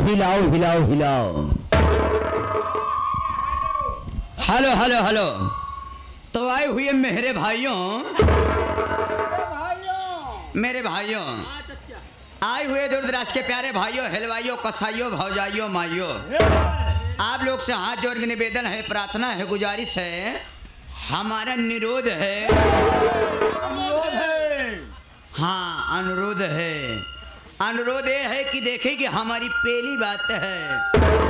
हिलाओ हिलाओ हिलाओ। Hello hello hello. तो आए हुए मेरे भाइयों, मेरे भाइयों, आए हुए दूर दराज के प्यारे भाइयों, हलवाइयों, कसाइयों, भौजाइयों, माइयों, आप लोग से हाथ जोड़ के निवेदन है, प्रार्थना है, गुजारिश है, हमारा निरोध है, हाँ अनुरोध है। अनुरोध ये है कि देखें कि हमारी पहली बात है,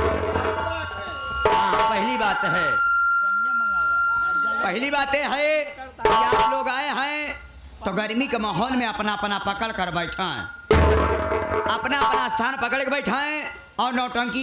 हाँ पहली बात है, पहली बात है कि आप लोग आए हैं तो गर्मी के माहौल में अपना अपना पकड़ कर बैठा है, अपना अपना स्थान पकड़ के बैठा है और नौटंकी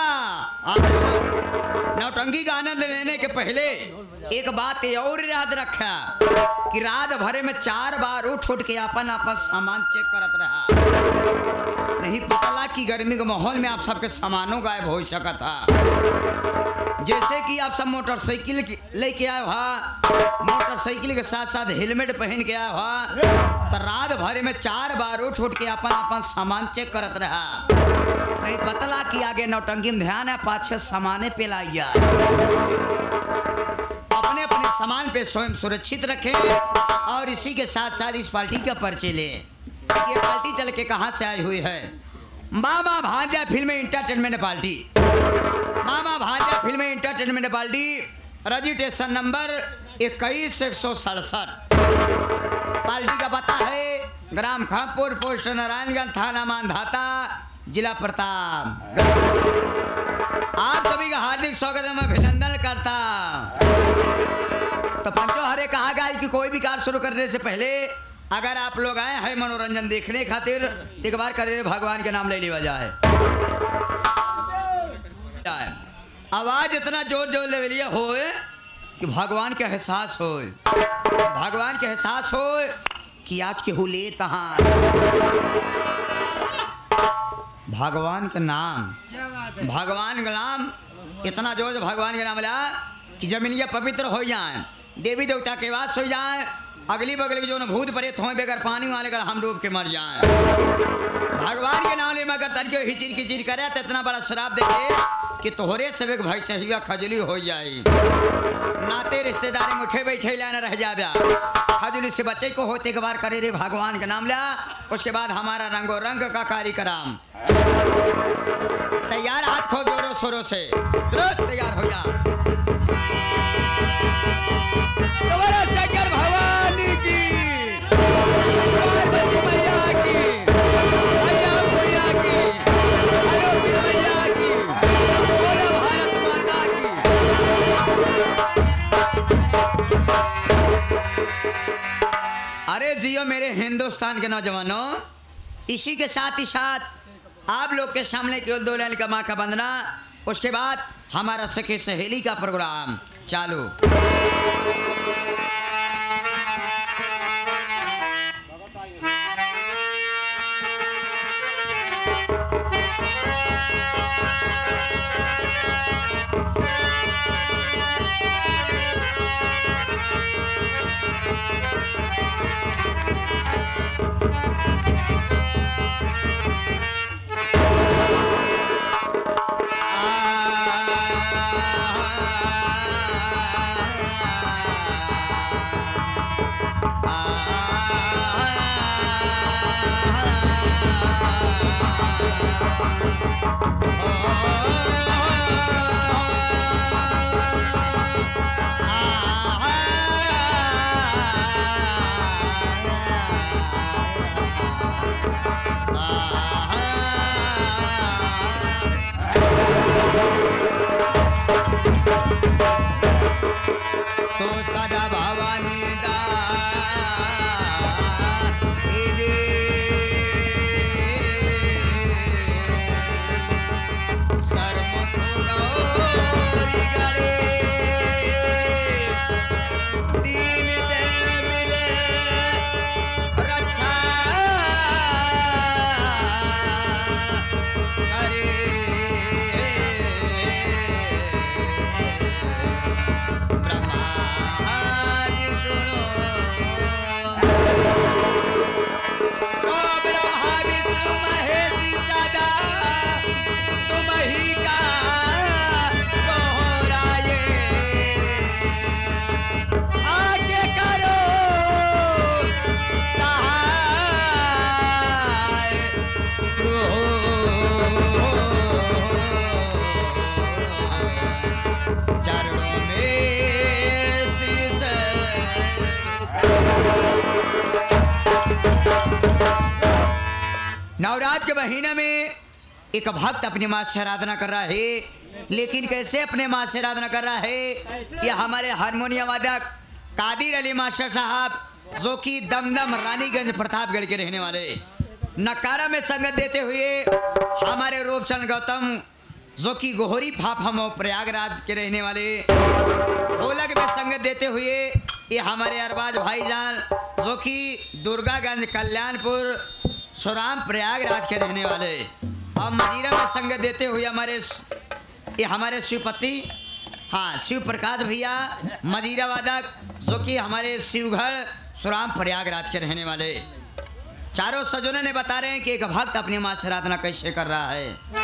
का आनंद लेने के पहले एक बात और याद रखा कि रात भरे में 4 बार उठ के अपन अपन सामान चेक करत रहा। नहीं पता कि गर्मी के माहौल में आप सबके सामानों गायब हो सका था। जैसे कि आप सब मोटरसाइकिल लेके आए हुआ, मोटरसाइकिल के साथ साथ हेलमेट पहन के आया हुआ, तो रात भरे में 4 बार उठ के अपन अपन सामान चेक करत रहा। नहीं पता कि आगे नौटंकी में ध्यान है, पाछे सामाने पे लाइया। अपने अपने सामान पे स्वयं सुरक्षित रखें और इसी के साथ साथ इस पार्टी का परिचय लें। ये पार्टी चल के कहाँ से आई हुई है? मामा Bhanja film entertainment party, Mama Bhanja film entertainment party, registration number 21,167। Party का पता है ग्राम खानपुर, पोस्ट नारायणगंज, थाना मानधाता, जिला प्रताप। आप सभी का हार्दिक स्वागत है, मैं अभिनंदन करता। तो पंचो हरे कहा गया कि कोई भी कार्य शुरू करने से पहले अगर आप लोग आए हैं मनोरंजन देखने खातिर, एक बार करे भगवान के नाम ले ली वजह है। आवाज इतना जोर जोर ले लिया हो कि भगवान के एहसास हो, भगवान के एहसास हो कि आज के हुले तहां भगवान का नाम, भगवान का नाम इतना जोर से भगवान का नाम ला कि जमीनिया पवित्र हो जाए, देवी देवता के वास हो जाए, अगली बगली के जो न भूत प्रेत हो बेगर पानी वाले कर हम डूब के मर जाएं। भगवान के नाम ले मगर तन के हिचिर किचिर करे तो इतना बड़ा शराब देखे कि तोहरे सब एक भाई सहिया खजली हो जाए, नाते रिश्तेदारी में उठे बैठे लाना रह जाए। खजली से बच्चे को होते एक बार करे रे भगवान का नाम ला, उसके बाद हमारा रंगो रंग का कार्यक्रम तैयार। हाथ खो जोरों शोरों से तुरंत तैयार हो जा। तुम्हारा शंकर भवानी की, पार्वती मैया की, मैया भैया की, पार्वती मैया की, बोलो भारत माता की। अरे जियो मेरे हिंदुस्तान के नौजवानों, इसी के साथ ही साथ आप लोग के सामने केवल 2 लाइन का माँ का वंदना, उसके बाद हमारा सखी सहेली का प्रोग्राम चालू। नवरात्र के महीने में एक भक्त अपनी माँ से आराधना कर रहा है, लेकिन कैसे अपने माँ से आराधना कर रहा है? ये हमारे हारमोनियम वादक कादिर अली मास्टर साहब, जो कि दमदम रानीगंज प्रतापगढ़ के रहने वाले, नकारा में संगत देते हुए हमारे रूपचंद गौतम, जो कि गोहरी फाफम और प्रयागराज के रहने वाले, ढोलक में संगत देते हुए ये हमारे अरबाज भाईजान, जो कि दुर्गागंज कल्याणपुर सुराम प्रयागराज के रहने वाले, और मजीरा में संगत देते हुए हमारे शिवपति, हाँ शिव प्रकाश भैया मजीरा वादक, जो कि हमारे शिवगढ़ सुराम प्रयागराज के रहने वाले। चारों सज्जनों ने बता रहे हैं कि एक भक्त अपनी माँ से आराधना कैसे कर रहा है।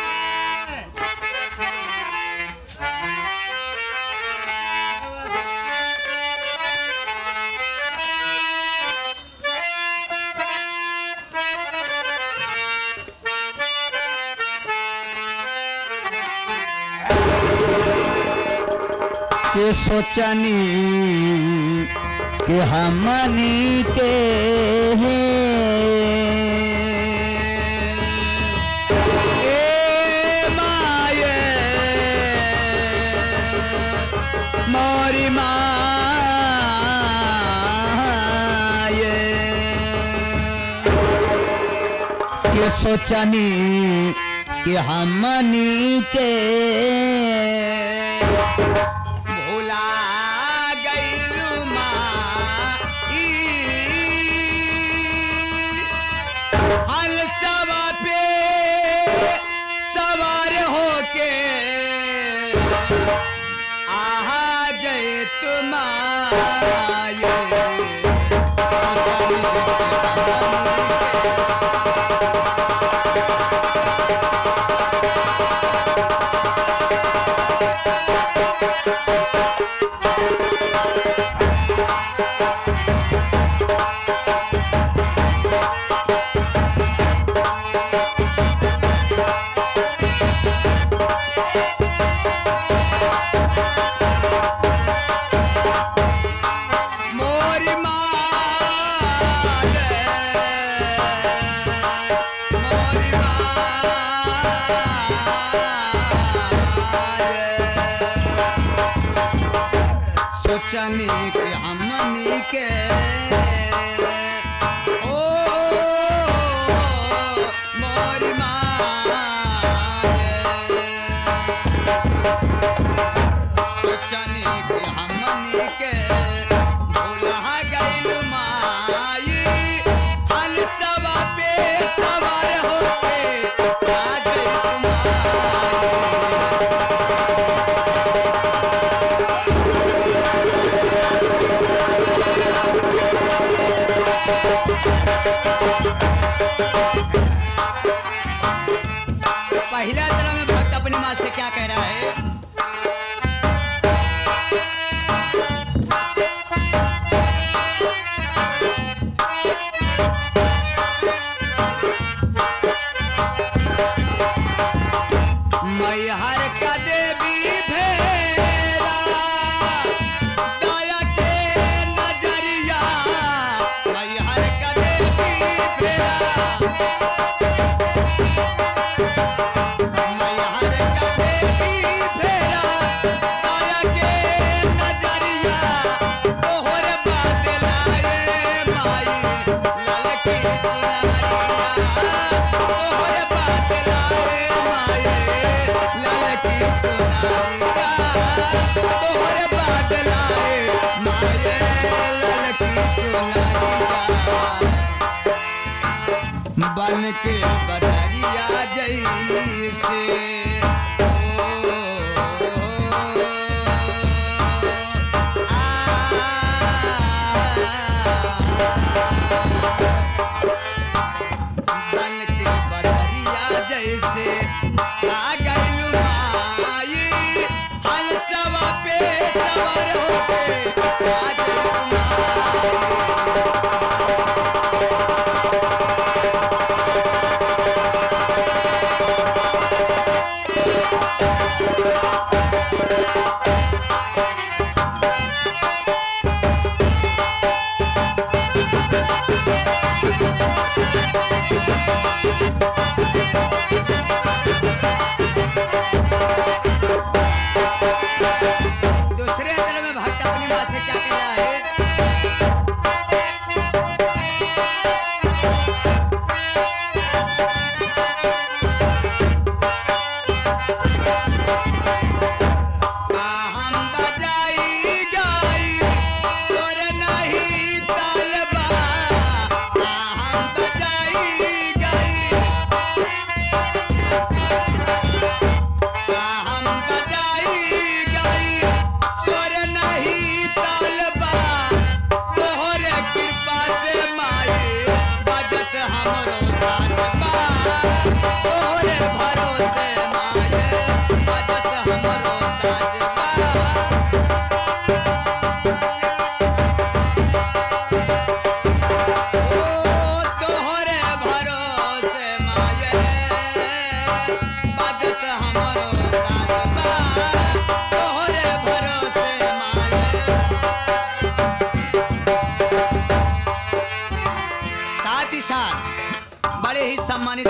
के सोचनी कि हमनी के माये मोरी माये के सोचनी कि हमनी के सोचनी कि हमनी के ओ मोरी सोचनी कि हमनी के भूला गइल माई, हल सवा पे सवार होके आ गइल पहला तरह में भक्त अपनी माँ से क्या कह रहा है? मैहर का देवी भेरा दया के नजरिया, मैहर का देवी भेरा बन के बदरिया जैसे बन के बदरिया जैसे छा गइल माई, हल सवा पे सवार होके आ गइल माई। से माई बजत हमरो साजबा तोहरे भरोसे माई बजत हमरो साजबा तोहरे भरोसे माई बजत हमरो साजबा तोहरे भरोसे माई साथ ही साथ बड़े ही सम्मानित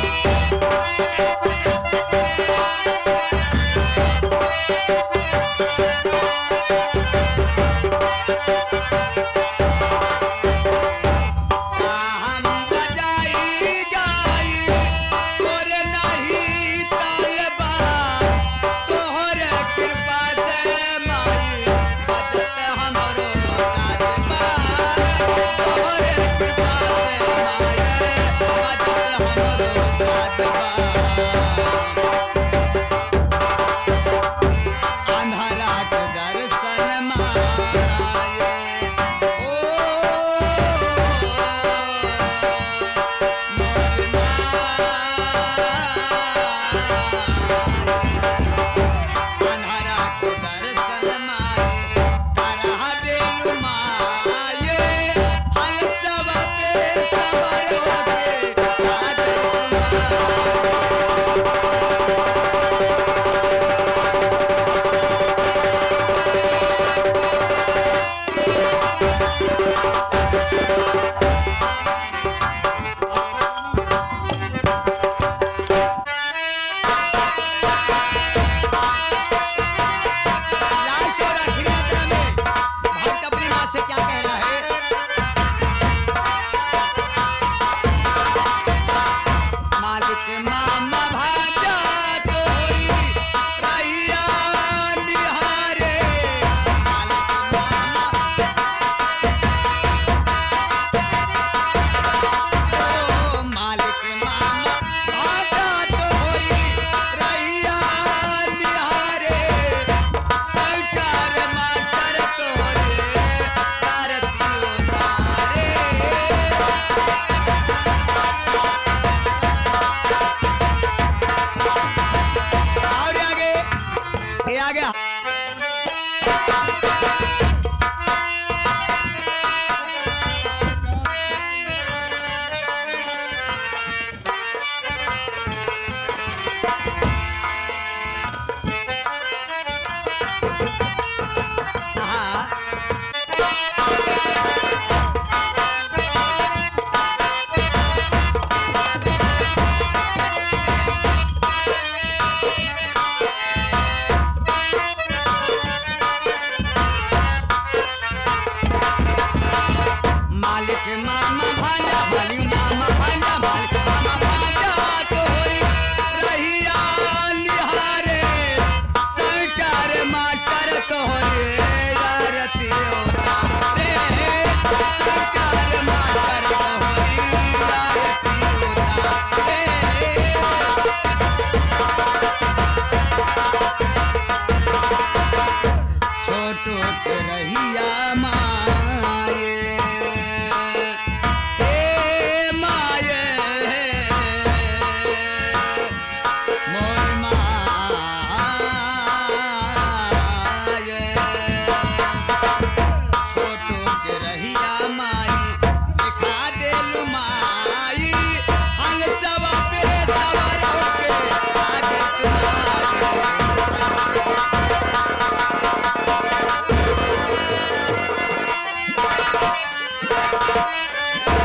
हम बजाई गाई तोरे नहीं तालबा तोहरे कृपा से माई बजत हमरो साजबा तोहरे कृपा से माई बजत हमरो साजबा अंधारा के दर्शन माए अंधारा को दर्शन माए तारा देलु माए हल सब पे सबर होके आ लास्ट और आखिरी यात्रा में भक्त अपनी माँ से क्या कह रहा है? मालिक मामा भाजा तोरी रहिया निहारे मालिक मामा ओ मालिक मामा भाजा तोरी रहिया निहारे सरकार मास्टर तोरे आरती उतारे और आगे ये आगे हाँ मालिक मामा भांजा मालिक मामा भांजा मालिक मामा भांजा तोरी रहिया निहारे सरकार मास्टर तोरे आरती उतारे सरकार मास्टर तोरी आरती उतारे छोटो के रहिया माए ए माए मोर माए छोटो के रहिया माई दिखा देलु माई हल सब पे सवार होके आगे तुम्हारे